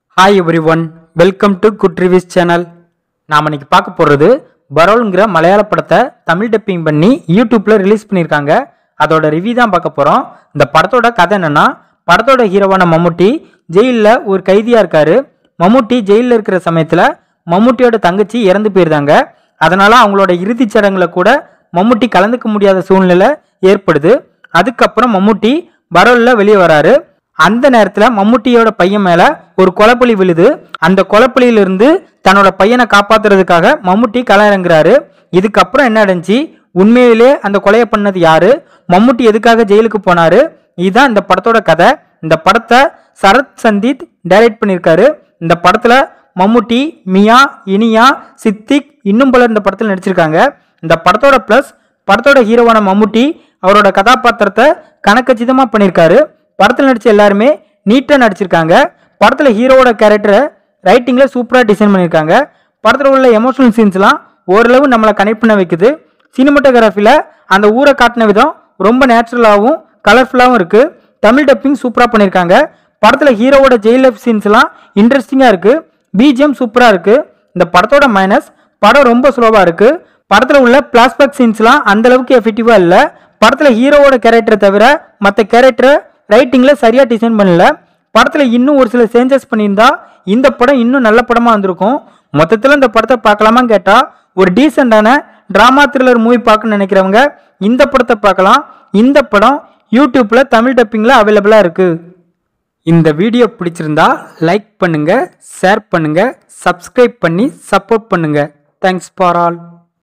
Hi everyone, welcome to Good Reviews channel. நாம இன்னைக்கு பார்க்க போறது பரோல்ங்கற மலையாள படத்தை தமிழ் டப்பிங் பண்ணி YouTubeல ரிலீஸ் பண்ணிருக்காங்க. அதோட ரிவ்யூ தான் பார்க்க போறோம். இந்த படத்தோட கதை என்னன்னா, படத்தோட ஹீரோவான மம்முட்டி ஜெயில்ல ஒரு கைதியா இருக்காரு. மம்முட்டி ஜெயில்ல இருக்கிற சமயத்துல மம்முட்டியோட தங்கச்சி இறந்து போயிருந்தாங்க. அதனால அவங்களோட இறுதிச் சடங்குல கூட மம்முட்டி கலந்துக்க முடியாத சூழ்நிலை ஏற்படுது. அதுக்கப்புறம் மம்முட்டி பரோல்ல வெளியே வராரு. அந்த நேரத்துல மம்முட்டியோட பையன் மேல ஒரு கொலைப்பழி விழுது. அந்த கொலைப்பழியிலிருந்து தன்னோட பையனை காப்பாத்துறதுக்காக மம்முட்டி களம் இறங்குறாரு. இதுக்கப்புறம் என்ன நடந்துச்சு, உண்மையிலே அந்த கொலையை பண்ணது யாரு, மம்முட்டி எதுக்காக ஜெயிலுக்கு போனாரு, இதுதான் இந்த படத்தோட கதை. இந்த படத்தை சரத் சந்தீத் டைரக்ட் பண்ணியிருக்காரு. இந்த படத்துல மம்முட்டி, மியா, இனியா, சித்திக் இன்னும் பலர் இந்த படத்தில் நடிச்சிருக்காங்க. இந்த படத்தோட பிளஸ், படத்தோட ஹீரோவான மம்முட்டி அவரோட கதாபாத்திரத்தை கணக்கச்சிதமா பண்ணியிருக்காரு. படத்தில் நடிச்ச எல்லாருமே நீட்டா நடிச்சிருக்காங்க. படத்துல ஹீரோவோட கேரக்டரை ரைட்டிங்ல சூப்பரா டிசைன் பண்ணியிருக்காங்க. படத்துல உள்ள எமோஷனல் சீன்ஸ்லாம் ஓரளவு நம்மளை கனெக்ட் பண்ண வைக்குது. சினிமாட்டோகிராஃபில அந்த ஊரை காட்டின விதம் ரொம்ப நேச்சுரலாகவும் கலர்ஃபுல்லாகவும் இருக்கு. தமிழ் டப்பிங் சூப்பரா பண்ணியிருக்காங்க. படத்துல ஹீரோவோட ஜெயில் லைஃப் சீன்ஸ்லாம் இன்ட்ரெஸ்டிங்கா இருக்கு. பிஜிஎம் சூப்பரா இருக்கு. இந்த படத்தோட மைனஸ், படம் ரொம்ப ஸ்லோவா இருக்கு. படத்துல உள்ள பிளாஷ்பேக் சீன்ஸ்லாம் அந்த அளவுக்கு எஃபெக்டிவா இல்ல. படத்துல ஹீரோவோட கேரக்டரை தவிர மற்ற கேரக்டரை ரைட்டிங்ல சரியா டிசைன் பண்ணல. படத்துல இன்னும் ஒரு சில சேஞ்சஸ் பண்ணியிருந்தா இந்த படம் இன்னும் நல்ல படமா வந்திருக்கும். மொத்தத்துல இந்த படத்தை பார்க்கலாமா கேட்டா, ஒரு டீசென்டான டிராமா த்ரில்லர் மூவி பார்க்கணும்னு நினைக்கிறவங்க இந்த படத்தை பார்க்கலாம். இந்த படம் யூடியூப்ல தமிழ் டப்பிங்ல அவைலபிளா இருக்கு. இந்த வீடியோ பிடிச்சிருந்தா லைக் பண்ணுங்க, ஷேர் பண்ணுங்க, சப்ஸ்கிரைப் பண்ணி சப்போர்ட் பண்ணுங்க. Thanks for all.